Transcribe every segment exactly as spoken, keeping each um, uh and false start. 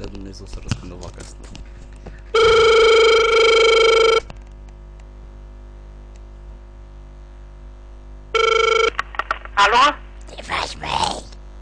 dea Dumnezeu să răspundă vaca asta. Alo? Ce faci, băi?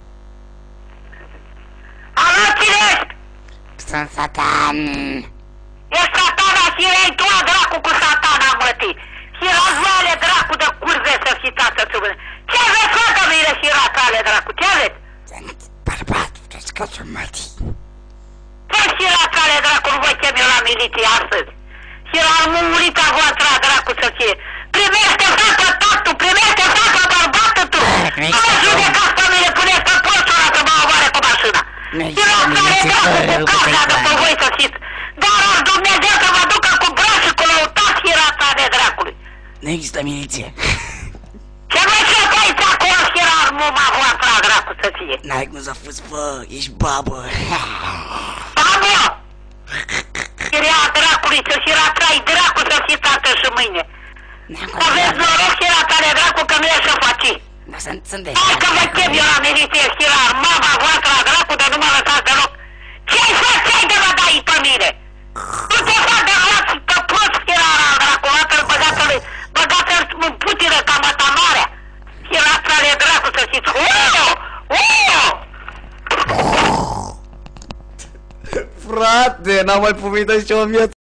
Alo, cine ești? Sunt Satan. Ești satana și ei tu, dracu, cu satana, mătii. Și razvoale, dracu, de curve să fii tată să vână. Ce aveți, fata mine, și ratale, dracu, ce aveți? Sunt bărbat, răscosul mătii. Ce și ratale, dracu, nu vă chem eu la miliție astăzi. Și la mumurita voastră, dracu, să fie. Primește fata tatu, primește fata bărbată tu. Nu mă judecați pe mine, puneți pe postura să mă omoare cu mașina. Și ratale, dracu, cu casa după voi să fiți. Dar ar Dumnezeu să vă ducă cu brașul, cu lăutați și ratale, dracului. Nu există miliție. Ce mai ce aici acolo și era muma voastră, dracu, să fie? N-ai cum să fuzi, bă, ești babă. Babă! Chirea dracului, să și ratrai dracu să fii tată și mâine. Aveți noroc și ratare dracu că nu e să faci. Da, sunt, sunt de... Hai că vă chem eu la miliție, Chirar, mama voastră, dracu, dar nu mă lăsați deloc. Ce-ai făcut, ce-ai de mă dai pe mine? Nu te fac de luați pe prost, Chirar, dracu, luată-l, băgată-l, băgată-l în putină ca mătamarea. Chiratale dracu să fiți. Uuu! Uuu! Frate, n-am mai pomenit așa o viață.